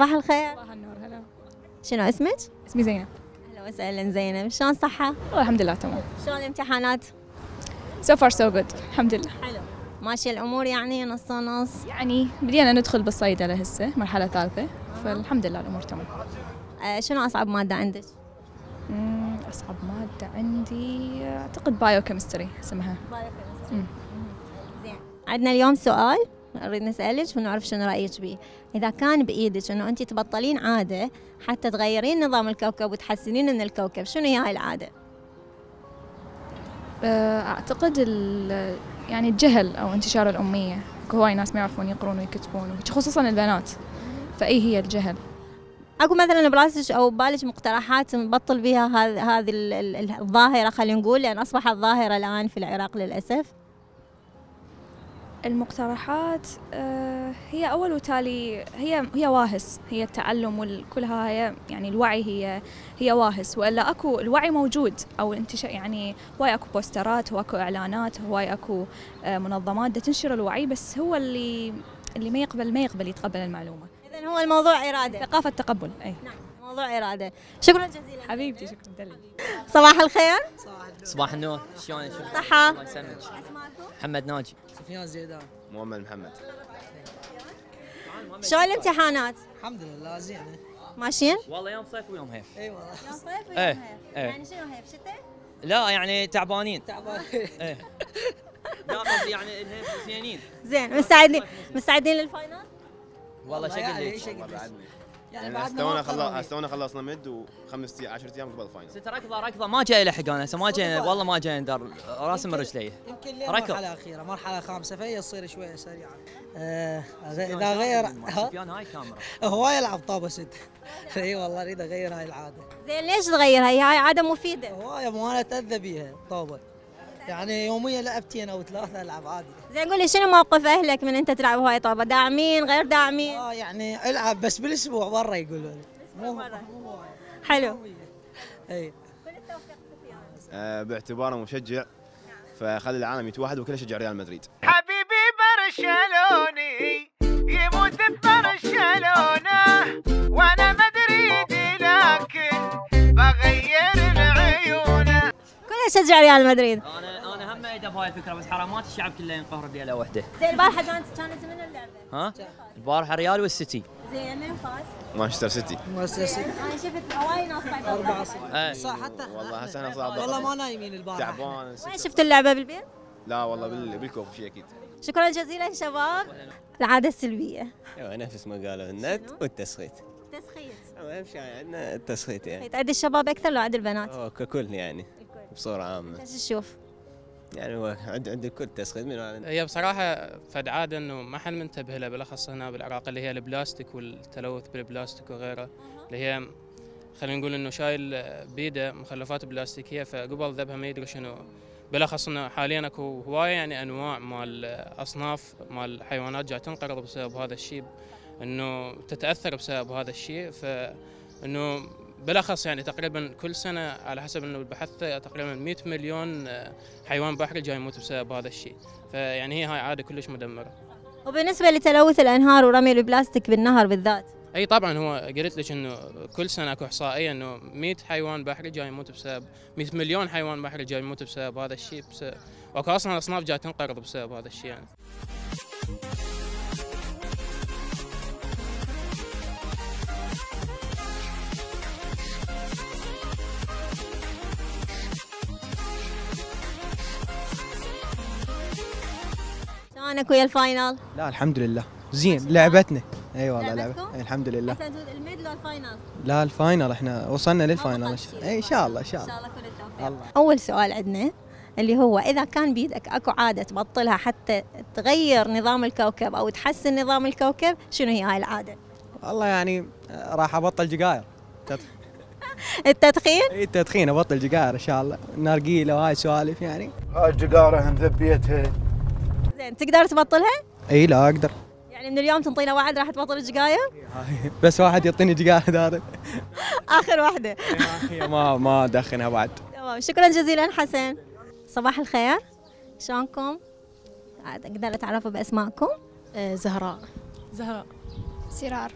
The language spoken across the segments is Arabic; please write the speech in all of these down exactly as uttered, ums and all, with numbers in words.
صباح الخير. صباح النور. هلا. شنو اسمك؟ اسمي زينب. اهلا وسهلا زينب، شلون صحة؟ والله الحمد لله تمام. شلون الامتحانات؟ So far so good الحمد لله. حلو. ماشية الأمور يعني نص نص؟ يعني بدينا ندخل بالصيدلة هسه مرحلة ثالثة، فالحمد لله الأمور تمام. آه شنو أصعب مادة عندك؟ امم أصعب مادة عندي أعتقد بايو كيمستري اسمها. بايو كيمستري. زين. عندنا اليوم سؤال نريد نسألك ونعرف شنو رأيك به. إذا كان بإيدك إنه أنت تبطلين عادة حتى تغيرين نظام الكوكب وتحسنين من الكوكب، شنو هي هاي العادة؟ أعتقد يعني الجهل أو انتشار الأمية، هواي ناس ما يعرفون يقرون ويكتبون خصوصا البنات، فأي هي الجهل. اكو مثلا براسك او ببالك مقترحات نبطل بها هذه هذه الظاهره، خلينا نقول، لان اصبحت ظاهره الان في العراق للاسف؟ المقترحات هي اول وتالي هي هي واهس، هي التعلم وكلها هي يعني الوعي، هي هي واهس، والا اكو الوعي موجود او انتشار، يعني هواي اكو بوسترات واكو اعلانات، هواي اكو منظمات بدها تنشر الوعي، بس هو اللي اللي ما يقبل ما يقبل يتقبل المعلومه. اذا هو الموضوع اراده، ثقافه تقبل. اي نعم، موضوع اراده. شكرا جزيلا حبيبتي. شكرا دليل. صباح الخير. صباح النور. شلونك؟ صحة. الله يسلمك. محمد ناجي. سفيان زيدان. مؤمن محمد. شلون الامتحانات؟ الحمد لله زينه. ماشيين؟ والله يوم صيف ويوم هيف. اي والله. يوم صيف ويوم ايه هيف. ايه. يعني شنو هيف؟ شتاء؟ لا يعني تعبانين. تعبانين. ايه. لا قصدي يعني الهيف زينين. زين، مستعدين مستعدين للفاينل؟ والله شكل يعني ليش. شكل ليش. يعني يعني بعدنا تونا ما خلصنا قررنا. تونا خلصنا مد وخمس عشرة ايام قبل الفاينل. ست ركضه ركضه ما جاي لحق انا هسه ما جاي والله ما جاي ندر راسي من رجلي. يمكن لين ركض. مرحله اخيره مرحله خامسه فهي تصير شويه سريعه. آه اذا غير سفيان هاي كاميرا. هو يلعب طابه ست. اي والله اريد اغير هاي العاده. زين، ليش تغيرها؟ هي هاي عادة مفيدة. هوايه مو انا اتاذى بيها طابه. يعني يوميا لعبتين او ثلاثه العب عادي. زين قولي شنو موقف اهلك من انت تلعب هواي طابة؟ داعمين غير داعمين؟ اه يعني العب بس بالاسبوع برا يقولوا لي. مو مو هواي. حلو. اي. آه باعتباره مشجع فخلي العالم يتوحد وكله يشجع ريال مدريد. حبيبي برشلوني يموت ببرشلونة وانا مدريدي لكن بغير العيونة. كله يشجع ريال مدريد. انا انا هم ايده بهاي الفكره بس حرامات الشعب كله ينقهر بيله وحده. زين البارحة كانت كانت من اللعبة؟ ها؟ البارحه ريال والسيتي. زين من فاز؟ مانشستر سيتي. مؤسسه. انا شفت هواي ناس صايدة أربعة صفر. ايه. صح حتى والله هسه انا صعب. والله ما نايمين البارحة. تعبان. وين شفت اللعبة بالبيت؟ لا والله بال... بالكوف شيء اكيد. شكرا جزيلا شباب. العادة السلبية. ايوه نفس ما قالوا النت والتسخيط. تسخيط. اهم شيء عندنا التسخيط يعني. عند الشباب أكثر لو عند البنات؟ هو ككل يعني بصورة عامة. ايش تشوف؟ يعني هو عند عند الكل تسخيط من هي بصراحة فد عادة انه ما حد منتبه لها بالاخص هنا بالعراق، اللي هي البلاستيك والتلوث بالبلاستيك وغيره، اللي هي خلينا نقول انه شايل بيده مخلفات بلاستيكية، فقبل ذبها ما يدري شنو. بالاخص انه حاليا اكو هواية يعني انواع مال اصناف مال حيوانات جاي تنقرض بسبب هذا الشيء، انه تتاثر بسبب هذا الشيء، فانه بالاخص يعني تقريبا كل سنه على حسب انه البحث تقريبا مئة مليون حيوان بحري جاي يموت بسبب هذا الشيء، فيعني هي هاي عاده كلش مدمره. وبالنسبة لتلوث الأنهار ورمي البلاستيك بالنهر بالذات؟ اي طبعا هو قلت لك انه كل سنه اكو احصائيه انه مئة حيوان بحري جاي يموت بسبب مئة مليون حيوان بحري جاي يموت بسبب هذا الشيء، بسبب واكو اصلا اصناف جاي تنقرض بسبب هذا الشيء يعني. شلونك ويا الفاينل؟ لا الحمد لله زين لعبتنا. اي والله لعبتكم؟ لعبة. الحمد لله. هسه انتوا الميد لو الفاينل؟ لا الفاينل احنا وصلنا للفاينل ان شاء شاء الله. اي ان شاء الله ان شاء ان الله. شاء الله كل التوفيق. الله. اول سؤال عندنا اللي هو اذا كان بيدك اكو عاده تبطلها حتى تغير نظام الكوكب او تحسن نظام الكوكب، شنو هي هاي العاده؟ والله يعني راح ابطل جقاير. التدخين؟ اي التدخين ابطل جقاير ان شاء الله، نارجيله وهاي سوالف يعني. هاي الجقارة مذبيتها. زين تقدر تبطلها؟ اي لا اقدر. يعني من اليوم تنطينا وعد راح تبطل الجقاير؟ بس واحد يعطيني جقاير هذا. اخر واحده. هي ما ما ادخنها بعد. تمام، شكرا جزيلا حسن. صباح الخير. شلونكم؟ اقدر اتعرفوا باسمائكم؟ زهراء. زهراء. سرار.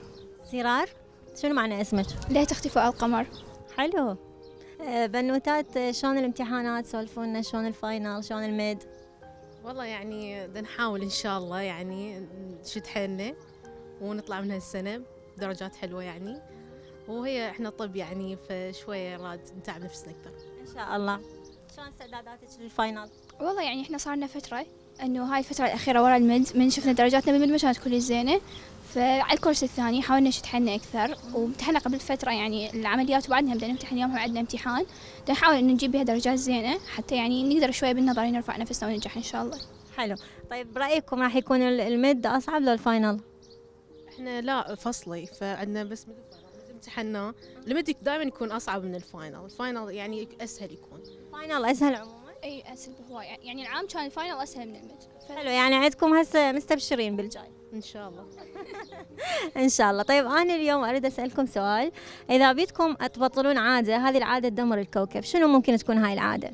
سرار، شنو معنى اسمك؟ لا تختفي على القمر. حلو. آه، بنوتات شلون الامتحانات؟ سولفونا شلون الفاينل، شلون الميد؟ والله يعني بدنا نحاول ان شاء الله يعني نشد حيلنا ونطلع من هالسنه بدرجات حلوه يعني، وهي احنا طب يعني فشويه راد نتعب نفسنا اكثر ان شاء الله. شلون استعداداتك للفاينل؟ والله يعني احنا صار لنا فتره انه هاي الفتره الاخيره ورا المد من شفنا درجاتنا بالمد ما كانت كلش زينه، فعلى الكورس الثاني حاولنا نشد حيلنا اكثر وامتحنا قبل فتره يعني العمليات وبعدها بدنا نمتحن يومها عندنا امتحان، بدنا نحاول انه نجيب بها درجات زينه حتى يعني نقدر شويه بالنظري نرفع نفسنا وننجح ان شاء الله. حلو. طيب برايكم راح يكون المد اصعب لو الفاينل؟ احنا لا فصلي فعندنا بس مد امتحناه، المد دائما يكون اصعب من الفاينل، الفاينل يعني اسهل يكون. الفاينل اسهل عموما؟ اي اسهل بهواي يعني العام كان الفاينل اسهل من المد. ف... حلو، يعني عندكم هسه مستبشرين بالجاي ان شاء الله. ان شاء الله. طيب انا اليوم اريد اسالكم سؤال، اذا بدكم تبطلون عاده، هذه العاده تدمر الكوكب، شنو ممكن تكون هاي العاده؟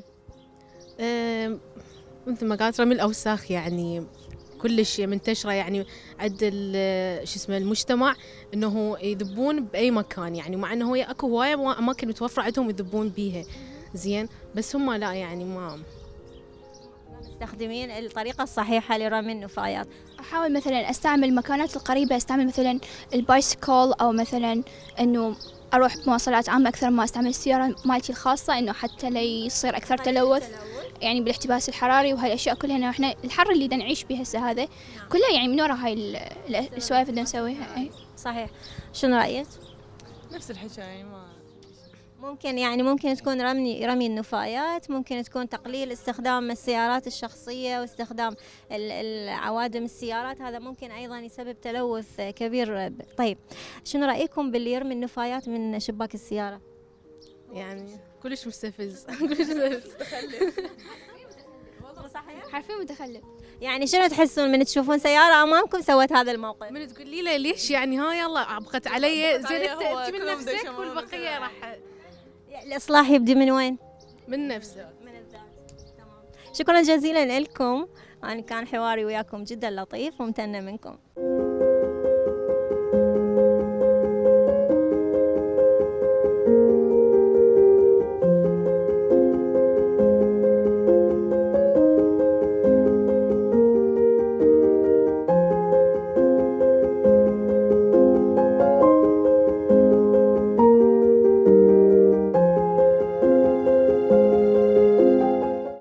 أه مثل ما قالت رمي الاوساخ، يعني كلش منتشره يعني عند شو اسمه المجتمع انه يذبون باي مكان، يعني مع انه هي اكو هوايه اماكن متوفره عندهم يذبون بيها زين، بس هم لا يعني ما مستخدمين الطريقه الصحيحه لرمي النفايات. احاول مثلا استعمل المكانات القريبه، استعمل مثلا البايسكل او مثلا انه اروح بمواصلات عامه اكثر ما استعمل السياره مالتي الخاصه، انه حتى لا يصير اكثر تلوث يعني بالاحتباس الحراري وهالاشياء كلها، انه احنا الحر اللي بدنا نعيش به هسه هذا كلها يعني من وراء هاي السوالف اللي نسويها. اي صحيح. شنو رايك؟ نفس الحكايه، ما ممكن يعني ممكن تكون رمي رمي النفايات، ممكن تكون تقليل استخدام السيارات الشخصيه واستخدام العوادم السيارات، هذا ممكن ايضا يسبب تلوث كبير. طيب شنو رايكم باللي يرمي النفايات من شباك السياره؟ يعني كلش مستفز. كلش متخلف. والله صحيح حرفيا متخلف. يعني شنو تحسون من تشوفون سياره امامكم سوت هذا الموقف؟ من تقولي له ليش يعني ها يلا عبقت علي، زين انت من نفسك والبقيه راح. الإصلاح يبدي من وين؟ من نفسه، من الذات. تمام. شكرا جزيلا لكم، أنا كان حواري وياكم جدا لطيف وممتنة منكم.